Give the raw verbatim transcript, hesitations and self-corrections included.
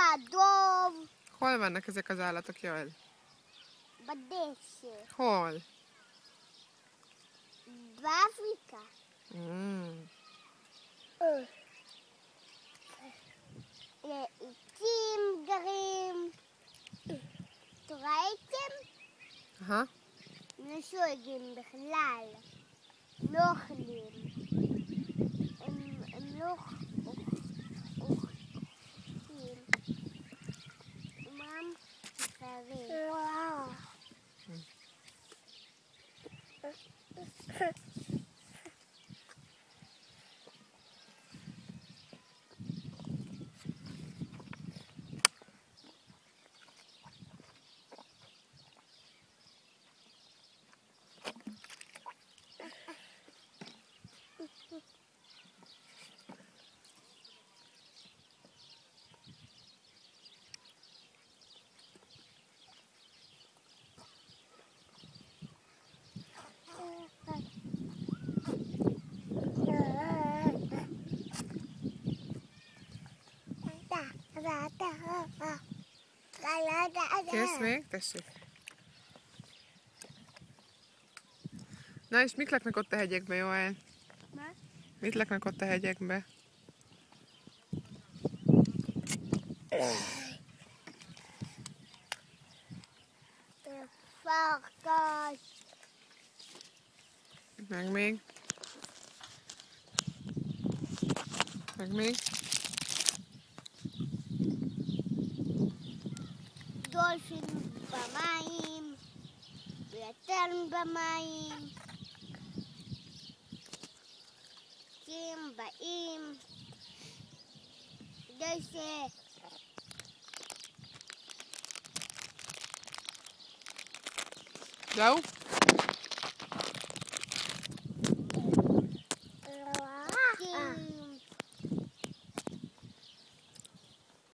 dov. Hol vannak ezek az állatok, Joel? בדשא. Hol? באפריקה. Mm. לעיתים גרים. ראיתם? Aha. לא שואגים בכלל. לא אוכלים. הם, הם לא אוכלים. הם רק מפרים. Kész még? Tessék. Na és mik laknak ott a hegyekbe, Joel? Mit laknak ott a hegyekbe? Farkas. Meg még? Meg még? דולפין במים, ויתן במים, קים באים, כדי ש... זהו?